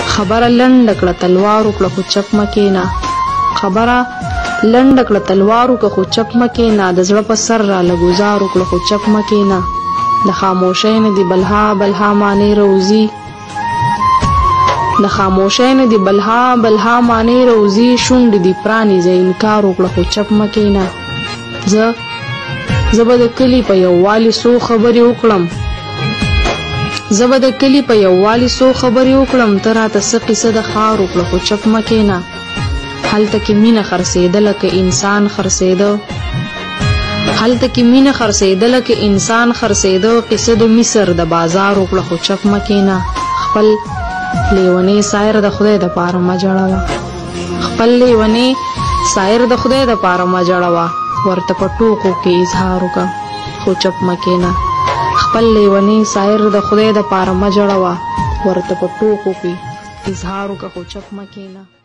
خبره لنډه کړه تلوار وکړه خو چپ مه کېنه. خبره لنډه کړه تلوار وکړه خو چپ مه کېنه. د زړه په سر راله ګزار وکړه خو چپ مه کېنه. د خاموشۍ نه دې بلها بلها معنی روزي. د خاموشۍ نه دې بلها بلها معنی روزي. شونډې دې پرانیزه انکار وکړه خو چپ مه کېنه. زه به د کلي په یووالي څو خبرې وکړم. زه به د کلي په یووالي څو خبرې وکړم. ته راته څه قیصه د ښار وکړه خو چپ مه کېنه. هلته کې مینه خرڅېده لکه انسان خرڅېده. هلته کې مینه خرڅېده لکه انسان خرڅېده. قیصه د مصر د بازار وکړه خو چپ مه کېنه. خپل لیونی سایر د خدای د پاره مه جوړوه. خپل لیونی سایر د خدای د پاره مه جوړوه. ورته په ټوکو کې اظهار وکړه خو چپ مه کېنه. خپل لیونی سایر د خدای د پاره مه جوړوه. ورته په ټوکو کې اظهار وکړه خو چپ مه کېنه.